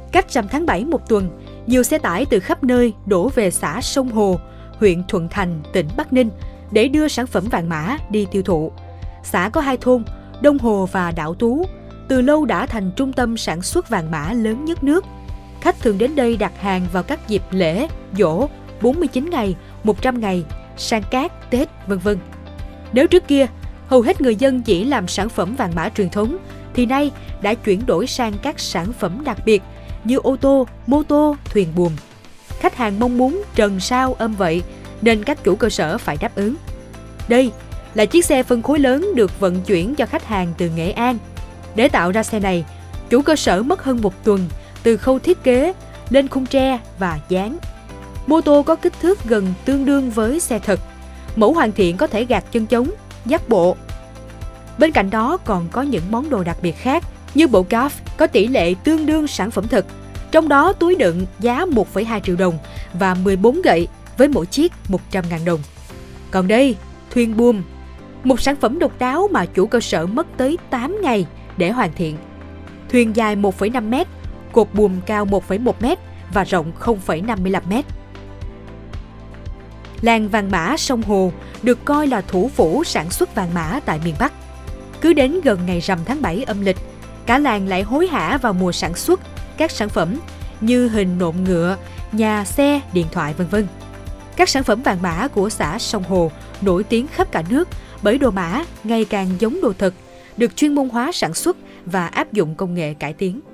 Cách rằm tháng 7 một tuần, nhiều xe tải từ khắp nơi đổ về xã Sông Hồ, huyện Thuận Thành, tỉnh Bắc Ninh để đưa sản phẩm vàng mã đi tiêu thụ. Xã có 2 thôn, Đông Hồ và Đảo Tú, từ lâu đã thành trung tâm sản xuất vàng mã lớn nhất nước. Khách thường đến đây đặt hàng vào các dịp lễ, giỗ, 49 ngày, 100 ngày, sang cát, Tết, v.v. Nếu trước kia, hầu hết người dân chỉ làm sản phẩm vàng mã truyền thống, thì nay đã chuyển đổi sang các sản phẩm đặc biệt như ô tô, mô tô, thuyền buồm. Khách hàng mong muốn trần sao âm vậy, nên các chủ cơ sở phải đáp ứng. Đây là chiếc xe phân khối lớn được vận chuyển cho khách hàng từ Nghệ An. Để tạo ra xe này, chủ cơ sở mất hơn 1 tuần từ khâu thiết kế, lên khung tre và dán. Mô tô có kích thước gần tương đương với xe thật. Mẫu hoàn thiện có thể gạt chân trống, dắt bộ. Bên cạnh đó còn có những món đồ đặc biệt khác như bộ golf có tỷ lệ tương đương sản phẩm thật. Trong đó túi đựng giá 1,2 triệu đồng và 14 gậy với mỗi chiếc 100.000 đồng. Còn đây, thuyền buồm, một sản phẩm độc đáo mà chủ cơ sở mất tới 8 ngày để hoàn thiện. Thuyền dài 1,5 m, cột buồm cao 1,1 m và rộng 0,55 m. Làng vàng mã Sông Hồ được coi là thủ phủ sản xuất vàng mã tại miền Bắc. Cứ đến gần ngày rằm tháng 7 âm lịch, cả làng lại hối hả vào mùa sản xuất các sản phẩm như hình nộm ngựa, nhà, xe, điện thoại, v.v. Các sản phẩm vàng mã của xã Sông Hồ nổi tiếng khắp cả nước bởi đồ mã ngày càng giống đồ thật, được chuyên môn hóa sản xuất và áp dụng công nghệ cải tiến.